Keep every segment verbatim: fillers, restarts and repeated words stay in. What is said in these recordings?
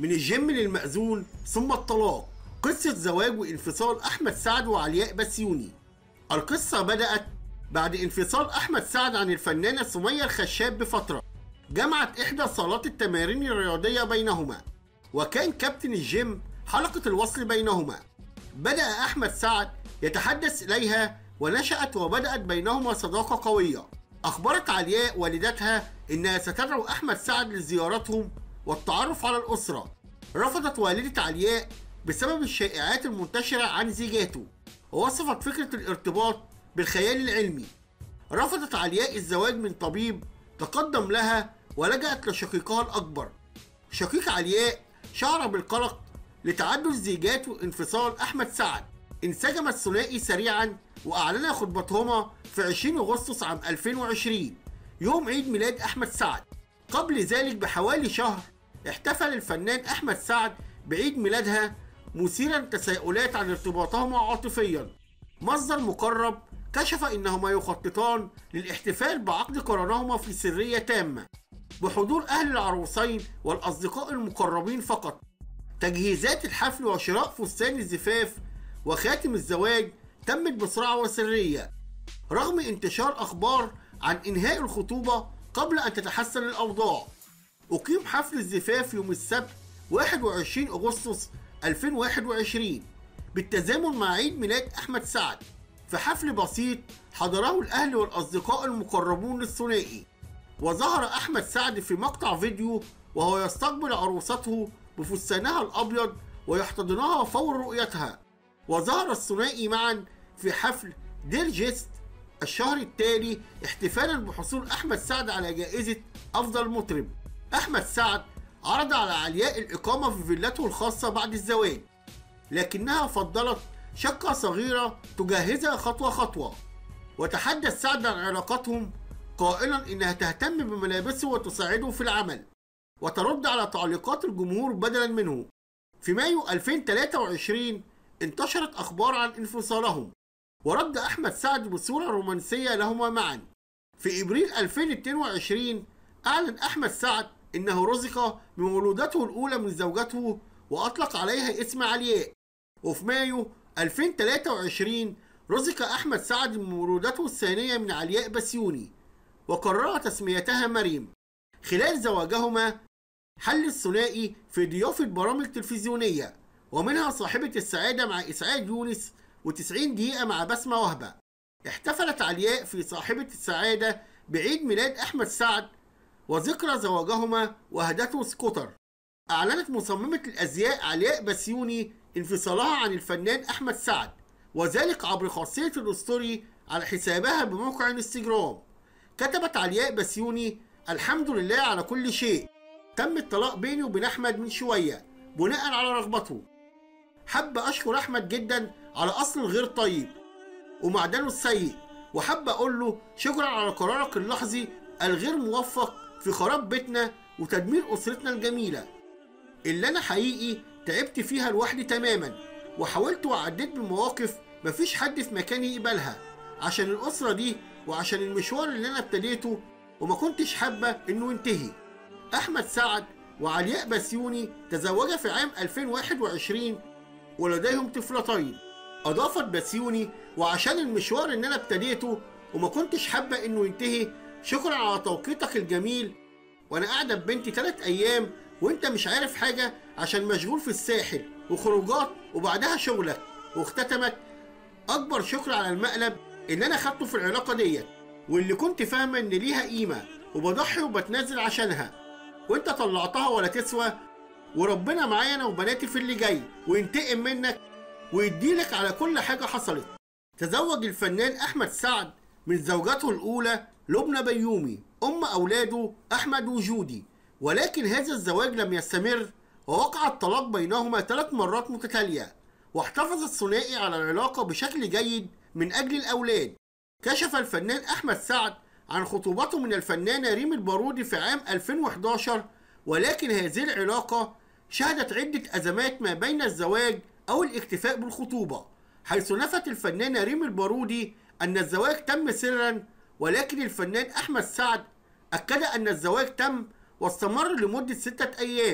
من الجيم للمأذون ثم الطلاق، قصة زواج وانفصال أحمد سعد وعلياء بسيوني. القصة بدأت بعد انفصال أحمد سعد عن الفنانة سمية الخشاب بفترة جمعت إحدى صالات التمارين الرياضية بينهما، وكان كابتن الجيم حلقة الوصل بينهما. بدأ أحمد سعد يتحدث إليها ونشأت وبدأت بينهما صداقة قوية. أخبرت علياء والدتها إنها ستدعو أحمد سعد لزيارتهم والتعرف على الأسرة. رفضت والدة علياء بسبب الشائعات المنتشرة عن زيجاته، ووصفت فكرة الارتباط بالخيال العلمي. رفضت علياء الزواج من طبيب تقدم لها ولجأت لشقيقها الأكبر. شقيق علياء شعر بالقلق لتعدد زيجات وانفصال أحمد سعد. انسجم الثنائي سريعا وأعلن خطبتهما في عشرين أغسطس عام ألفين وعشرين يوم عيد ميلاد أحمد سعد. قبل ذلك بحوالي شهر احتفل الفنان أحمد سعد بعيد ميلادها، مثيرا تساؤلات عن ارتباطهما عاطفيا. مصدر مقرب كشف انهما يخططان للاحتفال بعقد قرانهما في سرية تامة بحضور اهل العروسين والاصدقاء المقربين فقط. تجهيزات الحفل وشراء فستان الزفاف وخاتم الزواج تمت بسرعة وسرية رغم انتشار اخبار عن انهاء الخطوبة قبل ان تتحسن الاوضاع. اقيم حفل الزفاف يوم السبت واحد وعشرين أغسطس ألفين وواحد وعشرين بالتزامن مع عيد ميلاد أحمد سعد في حفل بسيط حضره الأهل والأصدقاء المقربون للثنائي. وظهر أحمد سعد في مقطع فيديو وهو يستقبل عروسته بفستانها الأبيض ويحتضنها فور رؤيتها. وظهر الثنائي معا في حفل دير جيست الشهر التالي احتفالا بحصول أحمد سعد على جائزة أفضل مطرب. أحمد سعد عرض على علياء الإقامة في فيلته الخاصة بعد الزواج، لكنها فضلت شقة صغيرة تجهزها خطوة خطوة. وتحدث سعد عن علاقتهم قائلا إنها تهتم بملابسه وتساعده في العمل وترد على تعليقات الجمهور بدلا منه. في مايو ألفين وثلاثة وعشرين انتشرت أخبار عن انفصالهم، ورد أحمد سعد بصورة رومانسية لهما معا. في إبريل ألفين واثنين وعشرين أعلن أحمد سعد إنه رزق بمولودته الأولى من زوجته وأطلق عليها اسم علياء. وفي مايو ألفين وثلاثة وعشرين رزق أحمد سعد بمولودته الثانية من علياء بسيوني وقرر تسميتها مريم. خلال زواجهما حل الثنائي في ضيافة برامج تلفزيونية، ومنها صاحبة السعادة مع إسعاد يونس وتسعين دقيقة مع بسمة وهبة. احتفلت علياء في صاحبة السعادة بعيد ميلاد أحمد سعد وذكرى زواجهما وهدته سكوتر. أعلنت مصممة الأزياء علياء بسيوني انفصالها عن الفنان أحمد سعد، وذلك عبر خاصية الستوري على حسابها بموقع انستجرام. كتبت علياء بسيوني: الحمد لله على كل شيء، تم الطلاق بيني وبين أحمد من شوية بناء على رغبته. حب أشكر أحمد جدا على أصل الغير طيب ومعدنه السيء، وحب أقول له شكرا على قرارك اللحظي الغير موفق في خراب بيتنا وتدمير أسرتنا الجميلة اللي أنا حقيقي تعبت فيها لوحدي تماما، وحاولت وعديت بمواقف مفيش حد في مكاني يقبلها عشان الأسرة دي وعشان المشوار اللي أنا ابتديته وما كنتش حابة إنه ينتهي. أحمد سعد وعلياء بسيوني تزوجا في عام ألفين وواحد وعشرين ولديهم طفلتين. أضافت بسيوني: وعشان المشوار اللي أنا ابتديته وما كنتش حابة إنه ينتهي، شكرا على توقيتك الجميل، وأنا قاعدة ببنتي تلات أيام وأنت مش عارف حاجة عشان مشغول في الساحل وخروجات وبعدها شغلك. واختتمت: أكبر شكر على المقلب اللي أنا خدته في العلاقة ديت، واللي كنت فاهمة إن ليها قيمة وبضحي وبتنازل عشانها، وأنت طلعتها ولا تسوى، وربنا معايا أنا وبناتي في اللي جاي وينتقم منك ويديلك على كل حاجة حصلت. تزوج الفنان أحمد سعد من زوجته الأولى لبنى بيومي أم أولاده أحمد وجودي، ولكن هذا الزواج لم يستمر ووقع الطلاق بينهما ثلاث مرات متتالية. واحتفظ الثنائي على العلاقة بشكل جيد من أجل الأولاد. كشف الفنان أحمد سعد عن خطوبته من الفنانة ريم البارودي في عام ألفين وأحد عشر، ولكن هذه العلاقة شهدت عدة أزمات ما بين الزواج أو الاكتفاء بالخطوبة، حيث نفت الفنانة ريم البارودي أن الزواج تم سرا، ولكن الفنان أحمد سعد أكد أن الزواج تم واستمر لمدة ستة أيام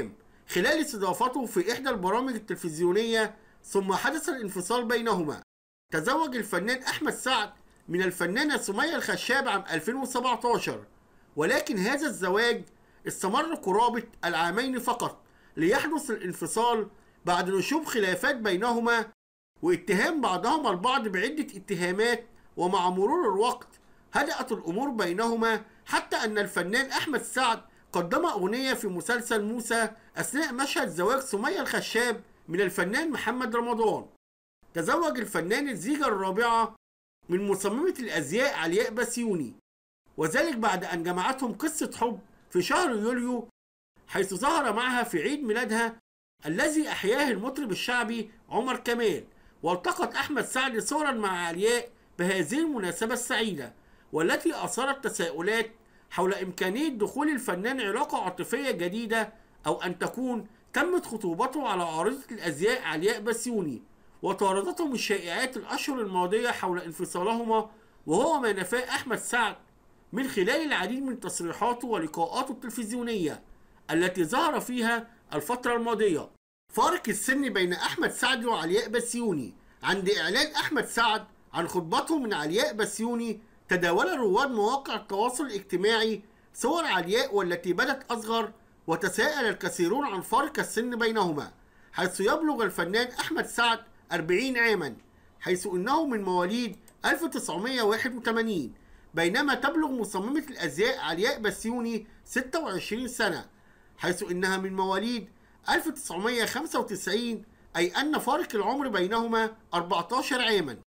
خلال استضافته في إحدى البرامج التلفزيونية، ثم حدث الانفصال بينهما. تزوج الفنان أحمد سعد من الفنانة سمية الخشاب عام ألفين وسبعتاشر، ولكن هذا الزواج استمر قرابة العامين فقط ليحدث الانفصال بعد نشوب خلافات بينهما واتهام بعضهما البعض بعدة اتهامات. ومع مرور الوقت هدأت الأمور بينهما، حتى أن الفنان أحمد سعد قدم أغنية في مسلسل موسى أثناء مشهد زواج سمية الخشاب من الفنان محمد رمضان. تزوج الفنان الزيجة الرابعة من مصممة الأزياء علياء بسيوني، وذلك بعد أن جمعتهم قصة حب في شهر يوليو، حيث ظهر معها في عيد ميلادها الذي أحياه المطرب الشعبي عمر كمال. والتقط أحمد سعد صورا مع علياء بهذه المناسبة السعيدة، والتي أثارت تساؤلات حول إمكانية دخول الفنان علاقة عاطفية جديدة، أو أن تكون تمت خطوبته على عارضة الأزياء علياء بسيوني. وطاردتهم الشائعات الأشهر الماضية حول انفصالهما، وهو ما نفاه أحمد سعد من خلال العديد من تصريحاته ولقاءاته التلفزيونية التي ظهر فيها الفترة الماضية. فارق السن بين أحمد سعد وعلياء بسيوني. عند إعلان أحمد سعد عن خطبته من علياء بسيوني، تداول رواد مواقع التواصل الاجتماعي صور علياء والتي بدت أصغر، وتساءل الكثيرون عن فارق السن بينهما، حيث يبلغ الفنان أحمد سعد أربعين عاما، حيث إنه من مواليد ألف وتسعمائة وواحد وثمانين، بينما تبلغ مصممة الأزياء علياء بسيوني ستة وعشرين سنة، حيث إنها من مواليد ألف وتسعمائة وخمسة وتسعين، أي أن فارق العمر بينهما أربعة عشر عاما.